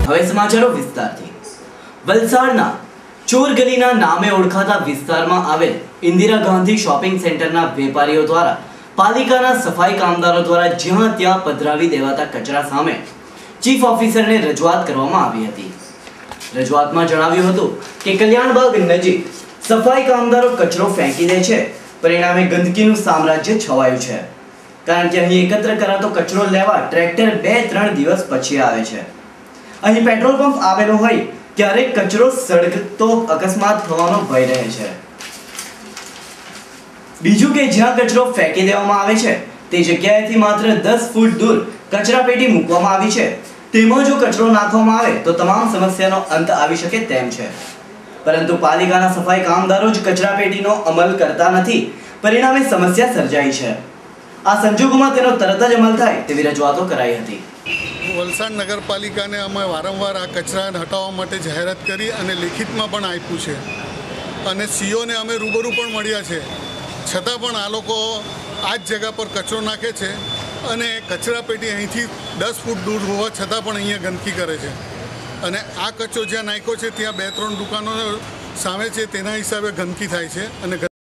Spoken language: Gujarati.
હવે સમાચારો વિસ્તારથી। વલસાડના ચોરગલીના નામે ઓળખાતા વિસ્તારમાં આવેલ ઇન્દિરા ગાંધી શોપિંગ સેન્ટરના વેપારીઓ દ્વારા પાલિકાના સફાઈ કામદારો દ્વારા જ્યાં ત્યાં પધરાવી દેવાતા કચરા સામે ચીફ ઓફિસરને રજૂઆત કરવામાં આવી હતી। રજૂઆતમાં જણાવ્યું હતું કે કલ્યાણબાગ નજીક સફાઈ કામદારો કચરો ફેંકી દે છે, પરિણામે ગંદકીનું સામ્રાજ્ય છવાયું છે, કારણ કે અહીં એકત્ર કરાતો કચરો લેવા ટ્રેક્ટર 2-3 દિવસ પછી આવે છે। અહીં પેટ્રોલ પંપ આવેલો હોય ત્યારે કચરો સળગતો અકસ્માત થવાનો ભય રહે છે। બીજું કે જ્યાં કચરો ફેંકી દેવામાં આવે છે તે જગ્યાએથી માત્ર 10 ફૂટ દૂર કચરાપેટી મૂકવામાં આવી છે। તેમાં જો કચરો નાખવામાં આવે તો તમામ સમસ્યાનો અંત આવી શકે તેમ છે, પરંતુ પાલિકાના સફાઈ કામદારો જ કચરાપેટીનો અમલ કરતા નથી, પરિણામે સમસ્યા સર્જાઈ છે। આ સંજોગોમાં તેનો તરત જ અમલ થાય તેવી રજૂઆતો કરાઈ હતી। વલસાડ નગરપાલિકાને અમે વારંવાર આ કચરા હટાવવા માટે જાહેરાત કરી અને લેખિતમાં પણ આપ્યું છે અને સીઓને અમે રૂબરૂ પણ મળ્યા છે, છતાં પણ આ લોકો આ જ જગ્યા પર કચરો નાખે છે અને કચરાપેટી અહીંથી 10 ફૂટ દૂર હોવા છતાં પણ અહીંયા ગંદકી કરે છે અને આ કચરો જ્યાં નાખ્યો છે ત્યાં 2-3 દુકાનો સામે છે, તેના હિસાબે ગંદકી થાય છે અને